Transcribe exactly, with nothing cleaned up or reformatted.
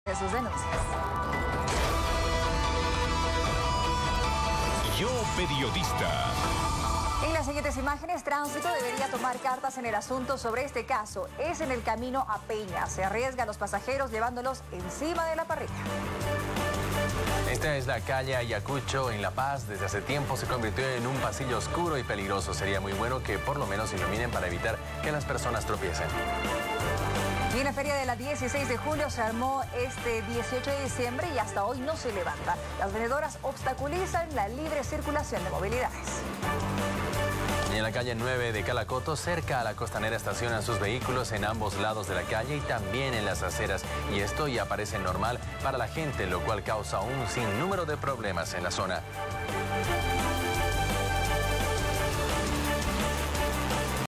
de sus denuncias. Yo Periodista. En las siguientes imágenes, Tránsito debería tomar cartas en el asunto sobre este caso. Es en el camino a Peña. Se arriesga a los pasajeros llevándolos encima de la parrilla. Esta es la calle Ayacucho en La Paz. Desde hace tiempo se convirtió en un pasillo oscuro y peligroso. Sería muy bueno que por lo menos iluminen para evitar que las personas tropiecen. Y en la feria de la dieciséis de julio se armó este dieciocho de diciembre y hasta hoy no se levanta. Las vendedoras obstaculizan la libre circulación de movilidades. Y en la calle nueve de Calacoto, cerca a la costanera, estacionan sus vehículos en ambos lados de la calle y también en las aceras. Y esto ya parece normal para la gente, lo cual causa un sinnúmero de problemas en la zona.